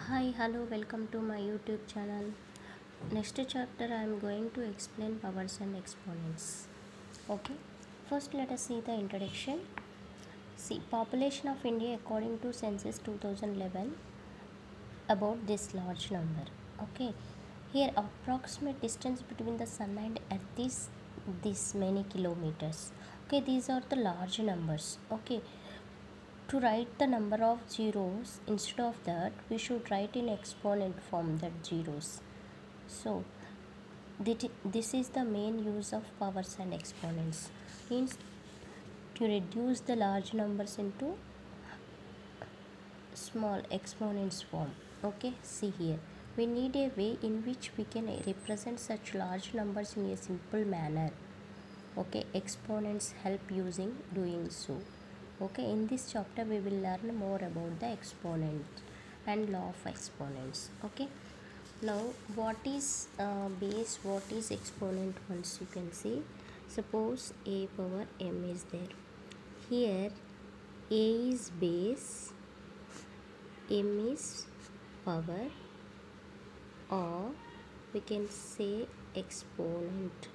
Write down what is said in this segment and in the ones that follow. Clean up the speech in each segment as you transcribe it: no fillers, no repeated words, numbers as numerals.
Hi, hello, welcome to my YouTube channel. Next chapter I am going to explain powers and exponents. Okay, first let us see the introduction. See, population of India according to census 2011 about this large number. Okay, here approximate distance between the sun and earth is this many kilometers. Okay, these are the large numbers. Okay, to write the number of zeros, instead of that we should write in exponent form that zeros. So this is the main use of powers and exponents, means to reduce the large numbers into small exponents form. Okay, see here, we need a way in which we can represent such large numbers in a simple manner. Okay, exponents help using doing so. Okay, in this chapter we will learn more about the exponents and law of exponents. Okay, now what is base, what is exponent? Once you can see, suppose a power m is there. Here a is base, m is power, or we can say exponent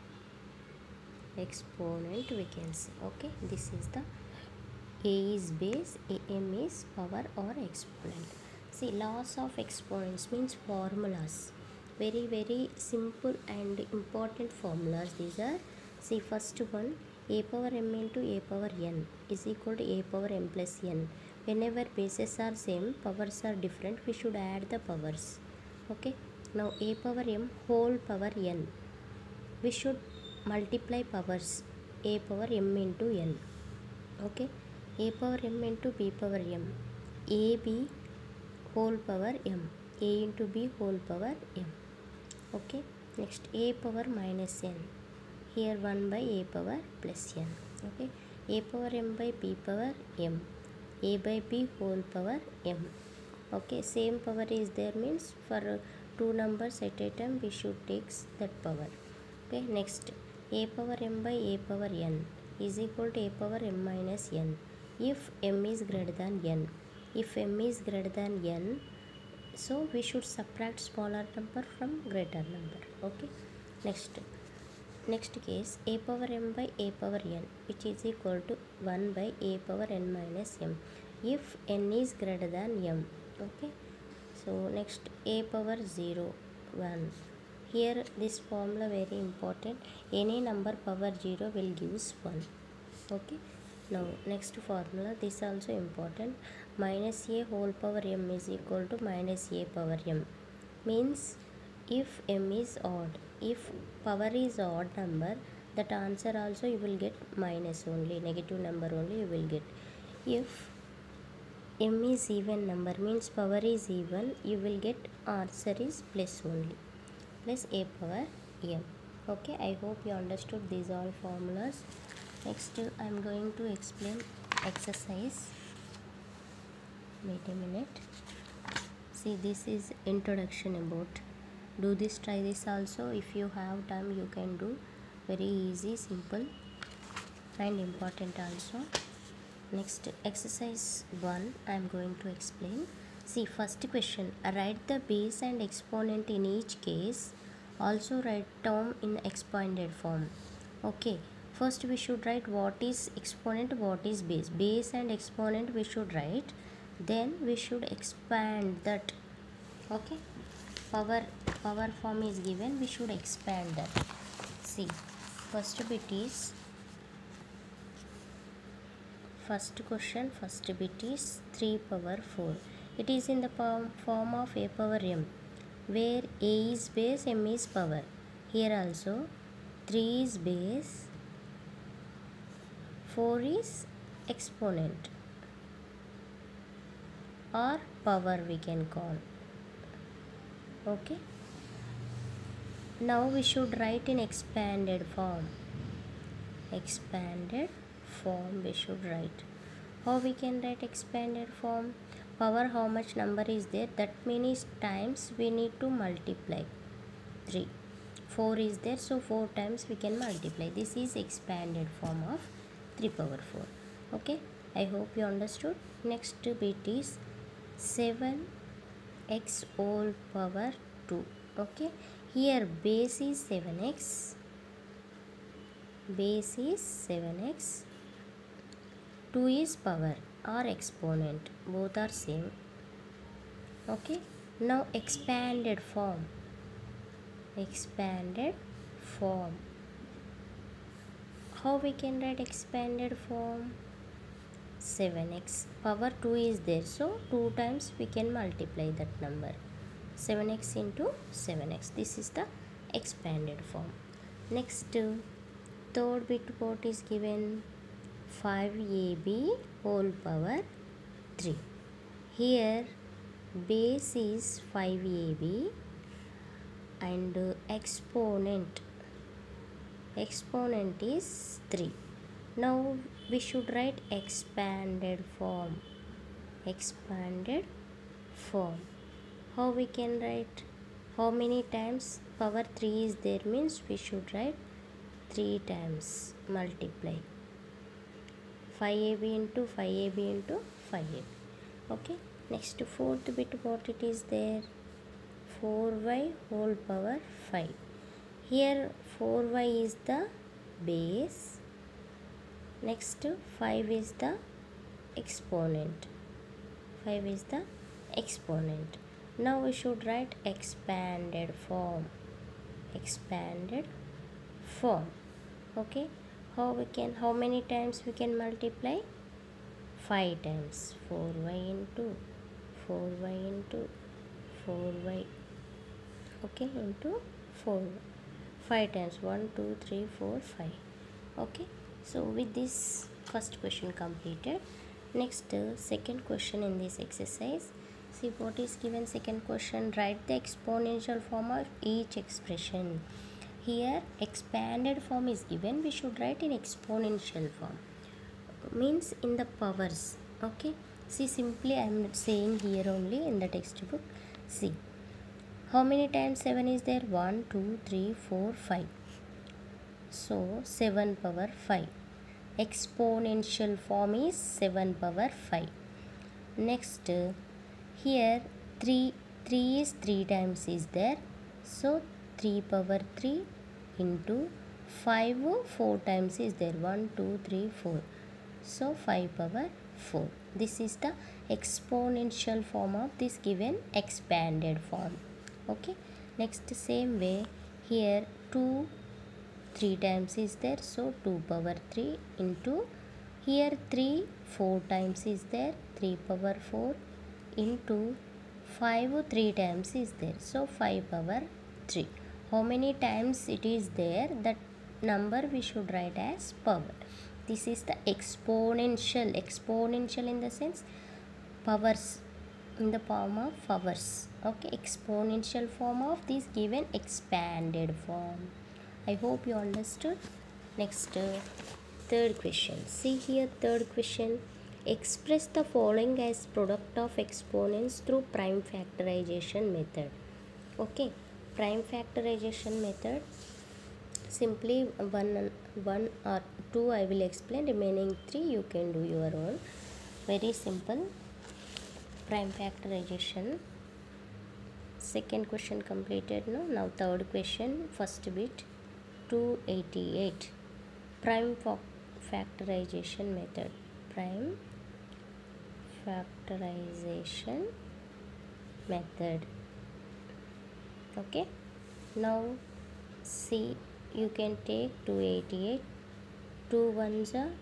we can say. Okay, this is the a is base, am is power or exponent. See, laws of exponents means formulas, very simple and important formulas these are. See, first one, a power m into a power n is equal to a power m plus n. Whenever bases are same, powers are different, we should add the powers. Okay, now a power m whole power n, we should multiply powers, a power m into n. Okay, a power m into b power m, ab whole power m, a into b whole power m. Okay, next a power minus n, here 1 by a power plus n. Okay, a power m by b power m, a by b whole power m. Okay, same power is there, means for two numbers at a time we should take that power. Okay, next a power m by a power n is equal to a power m minus n if m is greater than n. If m is greater than n, so we should subtract smaller number from greater number. Okay, next case, a power m by a power n, which is equal to 1 by a power n minus m if n is greater than m. Okay, so next a power 0 1, here this formula very important, any number power 0 will gives 1. Okay, now next formula, this also important, minus a whole power m is equal to minus a power m, means if m is odd, if power is odd number, that answer also you will get minus only, negative number only you will get. If m is even number, means power is even, you will get answer is plus only, plus a power m. Okay, I hope you understood these all formulas. Next I am going to explain exercise. Wait a minute. See, this is introduction about. Do this, try this also. If you have time you can do, very easy, simple and important also. Next, exercise 1 I am going to explain. See, first question, write the base and exponent in each case, also write term in expanded form. Okay, first we should write what is exponent, what is base. Base and exponent we should write, then we should expand that. Okay, power form is given, we should expand that. See, first bit is, first question, first bit is 3 power 4. It is in the form of a power m, where a is base, m is power. Here also 3 is base, 4 is exponent or power we can call. Okay, now we should write in expanded form. Expanded form we should write. How we can write expanded form? Power, how much number is there, that many times we need to multiply. 3, 4 is there, so 4 times we can multiply. This is expanded form of 3 power 4. Okay, I hope you understood. Next bit is 7 x whole power 2. Okay, here base is 7x, base is 7x, 2 is power or exponent, both are same. Okay, now expanded form, expanded form. How we can write expanded form? 7x power 2 is there, so 2 times we can multiply that number. 7x into 7x, this is the expanded form. Next, third bit what is given? 5ab whole power 3. Here base is 5ab and exponent is 3. Now we should write expanded form, expanded form. How we can write? How many times power 3 is there means we should write 3 times, multiply 5ab into 5ab into 5ab. Okay, next fourth bit what it is there? 4y whole power 5. Here 4y is the base, next 5 is the exponent, 5 is the exponent. Now we should write expanded form, expanded form. Okay, how many times we can multiply? 5 times, 4y into 4y into 4y, okay, into 4, 5 times, 1 2 3 4 5. Okay, so with this first question completed. Next, second question in this exercise. See what is given. Second question, write the exponential form of each expression. Here expanded form is given, we should write in exponential form, means in the powers. Okay, see, simply I am saying here only in the textbook. See how many times 7 is there? 1 2 3 4 5, so 7 power 5. Exponential form is 7 power 5. Next, here 3 is 3 times is there, so 3 power 3 into 5 4 times is there, 1 2 3 4, so 5 power 4. This is the exponential form of this given expanded form. Okay, next same way here 2 3 times is there, so 2 power 3 into, here 3 4 times is there, 3 power 4 into 5 3 times is there, so 5 power 3. How many times it is there, that number we should write as power. This is the exponential, exponential in the sense powers, in the form of powers. Okay, exponential form of this given expanded form. I hope you understood. Next, third question. See here, third question. Express the following as product of exponents through prime factorization method. Okay, prime factorization method. Simply one or two I will explain. Remaining 3 you can do your own. Very simple. Prime factorization. Second question completed. Now third question. First bit. 288. Prime factorization method. Prime factorization method. Okay, now see, you can take 288, 2 1s are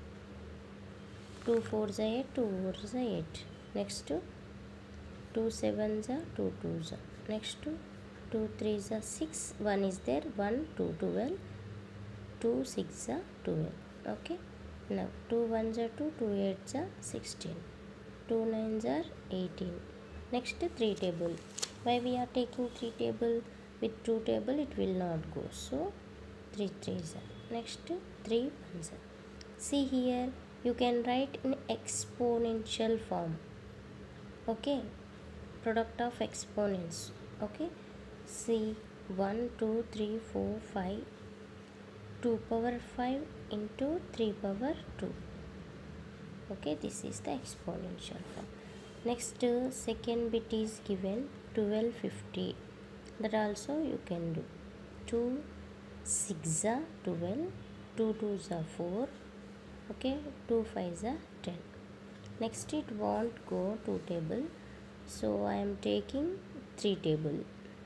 2 4s are 8, 2 4s are 8. Next to 2 7s are 2 2s are. Next to 2 3s are 6, 1 is there, 1 2 12, 2 6 are 12. Okay, now 2 1s are 2, 2 8s are 16, 2 9s are 18. Next 3 table. Why we are taking 3 table? With 2 table it will not go, so 3 3s are. Next 3 1s are. See here, you can write in exponential form. Okay, product of exponents. Okay, see 1 2 3 4 5, 2 power 5 into 3 power 2. Okay, this is the exponential form. Next second bit is given 1250. That also you can do. 2 6 are 12, 2 2s are 4, okay, 2 5s are 10. Next it won't go 2 table, so I am taking 3 table.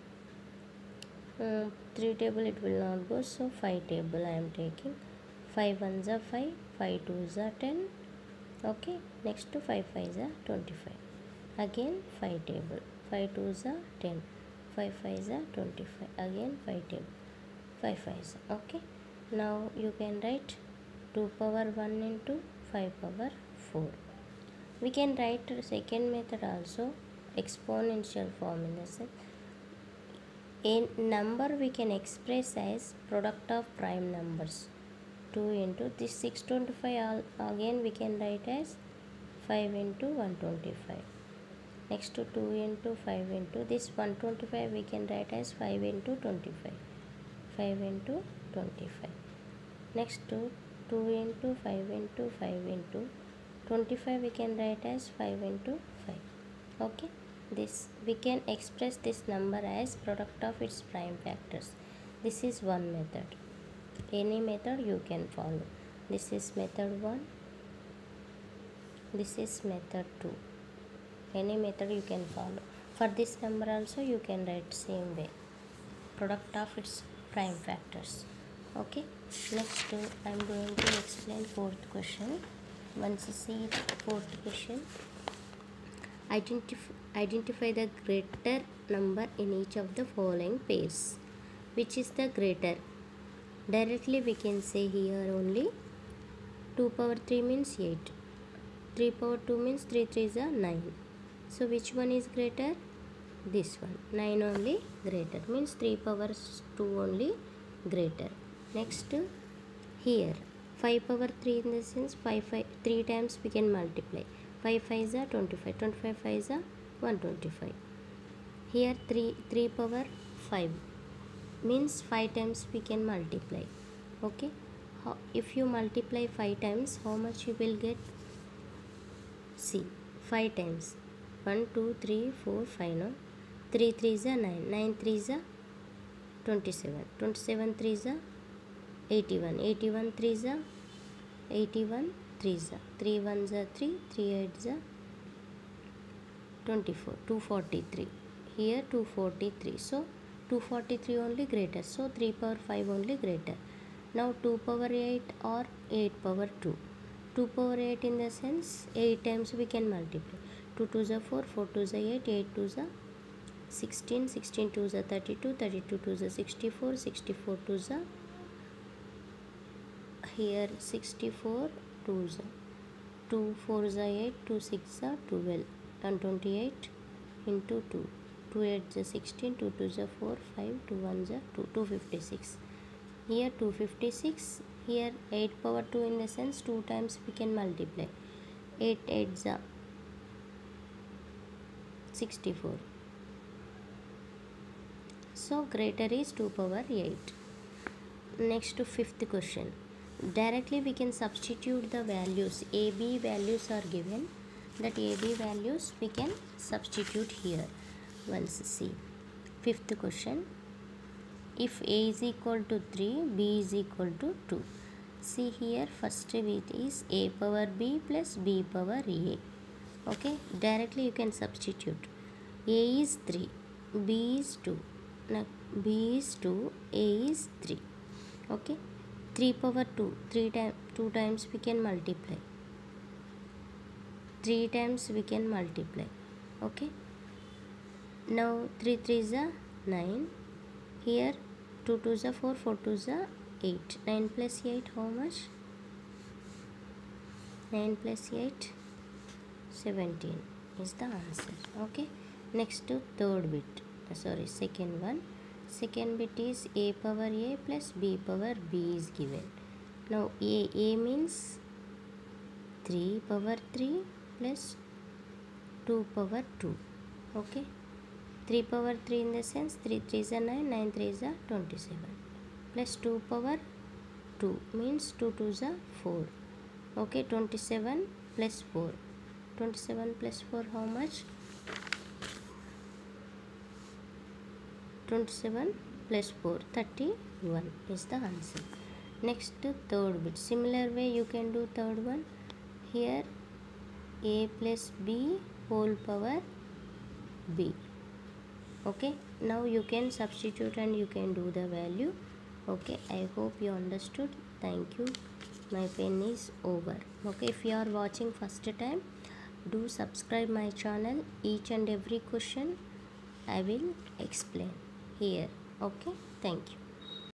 3 table it will not go, so 5 table I am taking. 5 1s are 5, 5 2s are 10, okay. Next to 5 5s are 25. Again 5 table, 5 2s are 10, 5 5s are 25. Again 5 table, 5 5s, okay. Now you can write 2 power 1 into 5 power 4. We can write the second method also, exponential form, in the sense a number we can express as product of prime numbers. 2 into this 625 again we can write as 5 into 125. Next to 2 into 5 into this 125 we can write as 5 into 25. 5 into 25. Next to 2 into 5 into 5 into 25 we can write as 5 into 5. Okay. This we can express this number as product of its prime factors. This is one method. Any method you can follow. This is method 1. This is method 2. Any method you can follow. For this number also you can write same way, product of its prime factors. Okay. Next I am going to explain fourth question. Once you see the fourth question, identify the greater number in each of the following pairs. Which is the greater? Directly we can say here only 2 power 3 means 8, 3 power 2 means 3 3s are 9. So which one is greater? This one. 9 only greater, means 3 power 2 only greater. Next here 5 power 3, in the sense 3 times we can multiply. 5 5s are 25, 25 5s are 125. Here 3 power 5 means 5 times we can multiply. Okay. If you multiply 5 times, how much you will get? See, 5 times 1 2 3 4 5, no? 3 3s are 9, 9 3s are 27, 27 3s are 81, 81 3s are 81 3s are 3 1s are 3, 3 8s are 24, 243. Here 243. So 243 only greater. So 3 power 5 only greater. Now 2 power 8 or 8 power 2. 2 power 8 in the sense 8 times we can multiply. 2 2s are 4, 4 2s are 8, 8 2s are 16, 16 2s are 32, 32 2s are 64, 64 2s are here 64 2s are 2 4s are 8, 2 6 are 12, and 28 into 2, 2 8s are 16, 2 2s are 4, 5, 2 1s are 2, 256. Here 256. Here 8 power 2, in the sense 2 times we can multiply. 8 8s are 64. So greater is 2 power 8. Next to fifth question. Directly we can substitute the values. AB values are given. That AB values we can substitute here. Once see. Fifth question. If A is equal to 3, B is equal to 2. See here, first bit is A power B plus B power A. Okay, directly you can substitute. A is 3, B is 2. Now B is 2, A is 3. Okay, 3 power 2, 2 times we can multiply. 3 times we can multiply. Okay, now 3 3s are 9. Here 2 2s are 4, 4 2s are 8. 9 plus 8, how much? 9 plus 8, 17 is the answer. Okay. Next to third bit. Second one. Second bit is A power A plus B power B is given. Now A means 3 power 3 plus 2 power 2. Okay. 3 power 3 in the sense 3 3s are 9, 9 3s are 27, plus 2 power 2 means 2 2s are 4. Okay, 27 plus 4. 27 plus 4 how much? 27 plus 4 31 is the answer. Next third bit, similar way you can do third one. Here a plus b whole power b. Okay, now you can substitute and you can do the value. Okay, I hope you understood. Thank you. My pen is over. Okay, if you are watching first time, do subscribe my channel. Each and every question I will explain here. Okay, thank you.